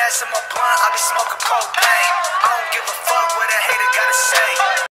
gas in my blunt, I be smoking propane. I don't give a fuck what a hater gotta say.